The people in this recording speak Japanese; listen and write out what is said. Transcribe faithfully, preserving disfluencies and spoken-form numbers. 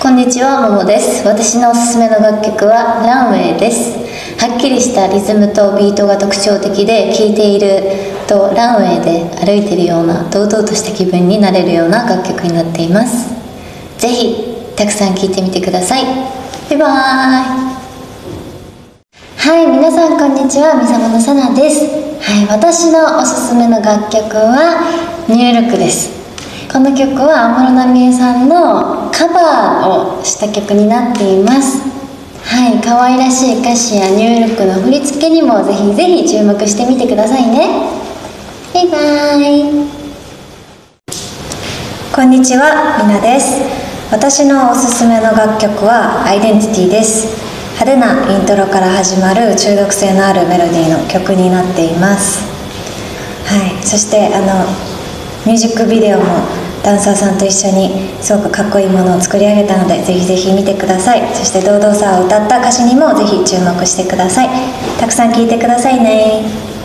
こんにちは、ももです。私のおすすめの楽曲はランウェイです。はっきりしたリズムとビートが特徴的で、聴いているとランウェイで歩いているような堂々とした気分になれるような楽曲になっています。ぜひたくさん聴いてみてください。バイバーイ。はい、皆さんこんにちは、みさまのさなです。はい、私のおすすめの楽曲はニュールックです。この曲は安室奈美恵さんのカバーをした曲になっています。はい、可愛らしい歌詞やニュールックの振り付けにもぜひぜひ注目してみてくださいね。バイバーイ。 こんにちは、みなです。私のおすすめの楽曲はアイデンティティです。派手なイントロから始まる中毒性のあるメロディーの曲になっています。はい、そしてあのミュージックビデオもダンサーさんと一緒にすごくかっこいいものを作り上げたので、ぜひぜひ見てください。そして堂々さを歌った歌詞にもぜひ注目してください。たくさん聴いてくださいね。